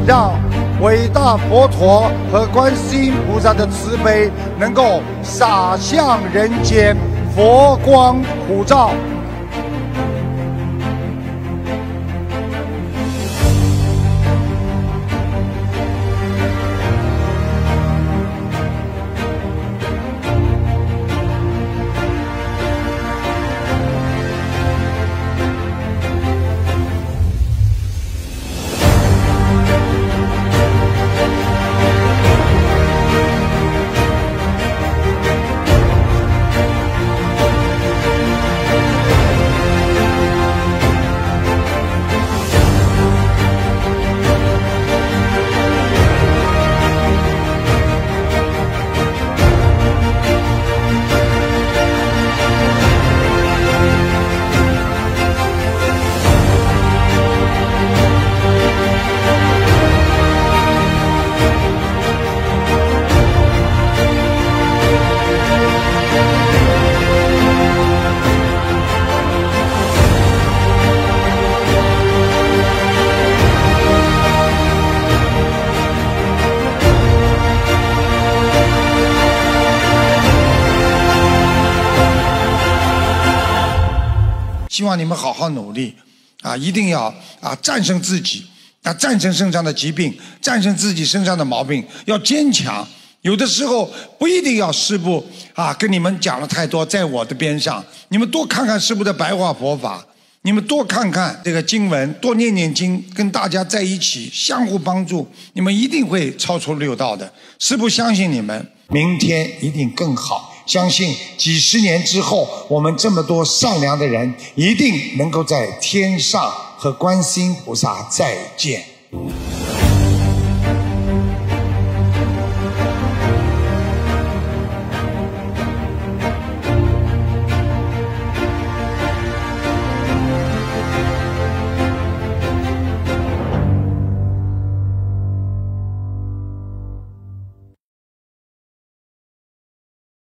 让伟大佛陀和观世音菩萨的慈悲能够洒向人间，佛光普照。希望你们好好努力，一定要战胜自己，战胜身上的疾病，战胜自己身上的毛病，要坚强。有的时候不一定要师父跟你们讲了太多，在我的边上，你们多看看师父的白话佛法，你们多看看这个经文，多念念经，跟大家在一起相互帮助，你们一定会超出六道的。师父相信你们，明天一定更好。相信几十年之后，我们这么多善良的人，一定能够在天上和观世音菩萨再见。